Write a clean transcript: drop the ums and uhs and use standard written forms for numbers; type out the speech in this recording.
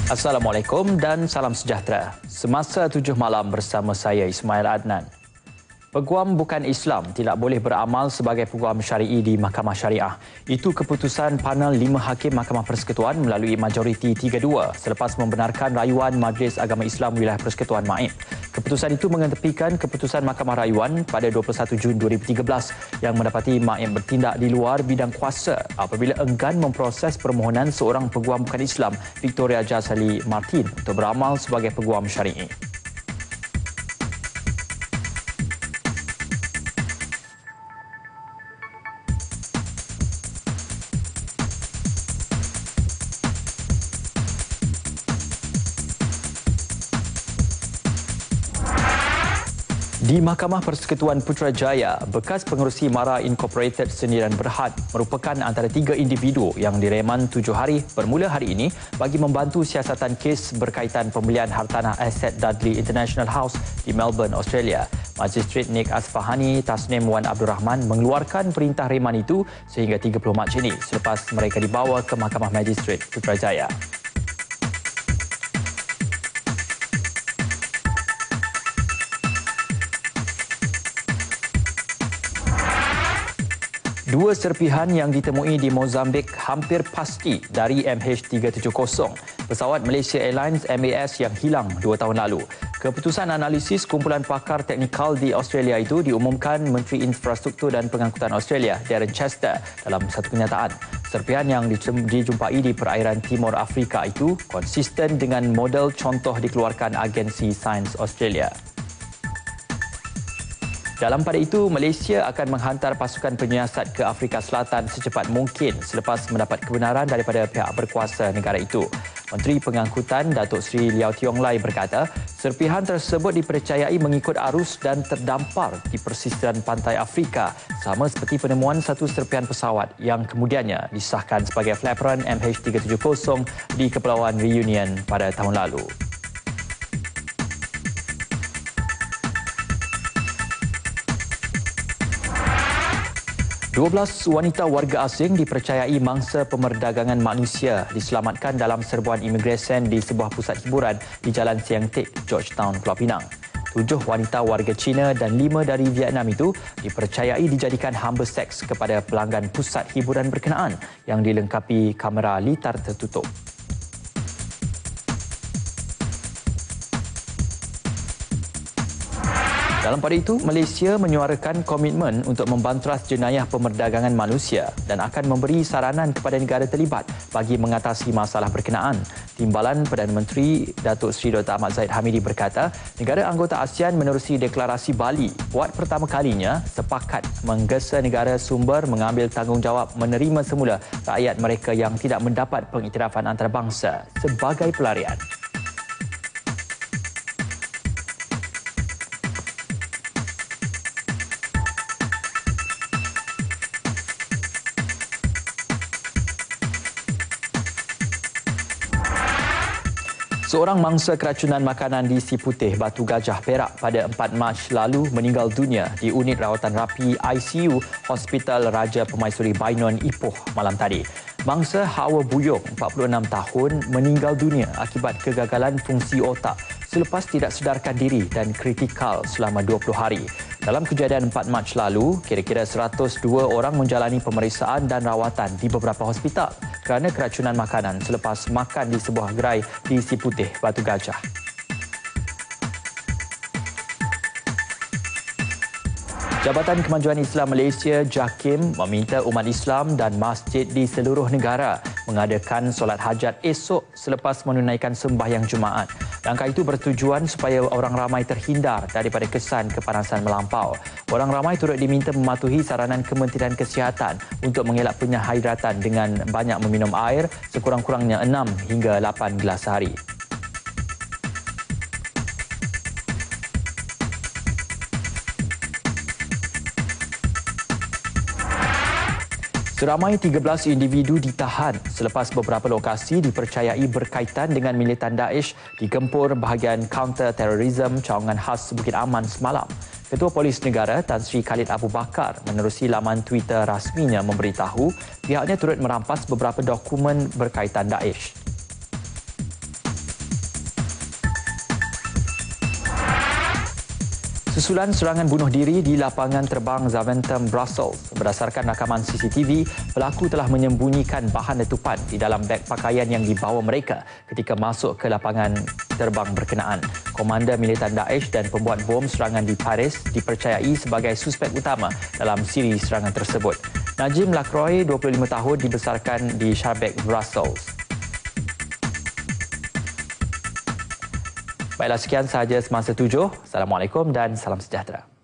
Assalamualaikum dan salam sejahtera. Semasa 7 malam bersama saya Ismail Adnan. Peguam bukan Islam tidak boleh beramal sebagai peguam syari'i di Mahkamah Syariah. Itu keputusan panel 5 hakim Mahkamah Persekutuan melalui majoriti 3-2 selepas membenarkan rayuan Majlis Agama Islam Wilayah Persekutuan MAIP. Keputusan itu mengetepikan keputusan Mahkamah Rayuan pada 21 Jun 2013 yang mendapati MAIP bertindak di luar bidang kuasa apabila enggan memproses permohonan seorang peguam bukan Islam, Victoria Jasali Martin, untuk beramal sebagai peguam syari'i. Di Mahkamah Persekutuan Putrajaya, bekas pengerusi Mara Incorporated Sendirian Berhad merupakan antara 3 individu yang direman 7 hari bermula hari ini bagi membantu siasatan kes berkaitan pembelian hartanah aset Dudley International House di Melbourne, Australia. Magistrat Nick Asfahani Tasnim Wan Abdul Rahman mengeluarkan perintah reman itu sehingga 30 Mac ini selepas mereka dibawa ke Mahkamah Magistrat Putrajaya. Dua serpihan yang ditemui di Mozambik hampir pasti dari MH370, pesawat Malaysia Airlines MAS yang hilang 2 tahun lalu. Keputusan analisis kumpulan pakar teknikal di Australia itu diumumkan Menteri Infrastruktur dan Pengangkutan Australia, Darren Chester, dalam satu kenyataan. Serpihan yang dijumpai di perairan Timur Afrika itu konsisten dengan model contoh dikeluarkan agensi Sains Australia. Dalam pada itu, Malaysia akan menghantar pasukan penyiasat ke Afrika Selatan secepat mungkin selepas mendapat kebenaran daripada pihak berkuasa negara itu. Menteri Pengangkutan Datuk Seri Liao Tiong Lai berkata, serpihan tersebut dipercayai mengikut arus dan terdampar di persisiran pantai Afrika, sama seperti penemuan satu serpihan pesawat yang kemudiannya disahkan sebagai flaperon MH370 di Kepulauan Reunion pada tahun lalu. 12 wanita warga asing dipercayai mangsa pemerdagangan manusia diselamatkan dalam serbuan imigresen di sebuah pusat hiburan di Jalan Siang Teck, Georgetown, Pulau Pinang. 7 wanita warga Cina dan 5 dari Vietnam itu dipercayai dijadikan hamba seks kepada pelanggan pusat hiburan berkenaan yang dilengkapi kamera litar tertutup. Dalam pada itu, Malaysia menyuarakan komitmen untuk membanteras jenayah pemerdagangan manusia dan akan memberi saranan kepada negara terlibat bagi mengatasi masalah berkenaan. Timbalan Perdana Menteri Datuk Seri Dr. Ahmad Zahid Hamidi berkata, negara anggota ASEAN menerusi deklarasi Bali buat pertama kalinya sepakat menggesa negara sumber mengambil tanggungjawab menerima semula rakyat mereka yang tidak mendapat pengiktirafan antarabangsa sebagai pelarian. Seorang mangsa keracunan makanan di Si Putih, Batu Gajah, Perak pada 4 Mac lalu meninggal dunia di unit rawatan rapi ICU Hospital Raja Pemaisuri Bainon, Ipoh malam tadi. Mangsa Hawa Buyung, 46 tahun, meninggal dunia akibat kegagalan fungsi otak selepas tidak sedarkan diri dan kritikal selama 20 hari. Dalam kejadian 4 Mac lalu, kira-kira 102 orang menjalani pemeriksaan dan rawatan di beberapa hospital kerana keracunan makanan selepas makan di sebuah gerai di Si Putih, Batu Gajah. Jabatan Kemajuan Islam Malaysia JAKIM meminta umat Islam dan masjid di seluruh negara mengadakan solat hajat esok selepas menunaikan sembahyang Jumaat. Langkah itu bertujuan supaya orang ramai terhindar daripada kesan kepanasan melampau. Orang ramai turut diminta mematuhi saranan Kementerian Kesihatan untuk mengelak penyahidratan dengan banyak meminum air sekurang-kurangnya 6 hingga 8 gelas sehari. Seramai 13 individu ditahan selepas beberapa lokasi dipercayai berkaitan dengan militan Daesh digempur bahagian counter terorism cawangan khas Bukit Aman semalam. Ketua Polis Negara Tan Sri Khalid Abu Bakar menerusi laman Twitter rasminya memberitahu pihaknya turut merampas beberapa dokumen berkaitan Daesh. Susulan serangan bunuh diri di lapangan terbang Zaventem, Brussels. Berdasarkan rakaman CCTV, pelaku telah menyembunyikan bahan letupan di dalam beg pakaian yang dibawa mereka ketika masuk ke lapangan terbang berkenaan. Komander militan Daesh dan pembuat bom serangan di Paris dipercayai sebagai suspek utama dalam siri serangan tersebut. Najim Lacroix, 25 tahun, dibesarkan di Schaerbeek, Brussels. Baiklah, sekian sahaja Semasa 7. Assalamualaikum dan salam sejahtera.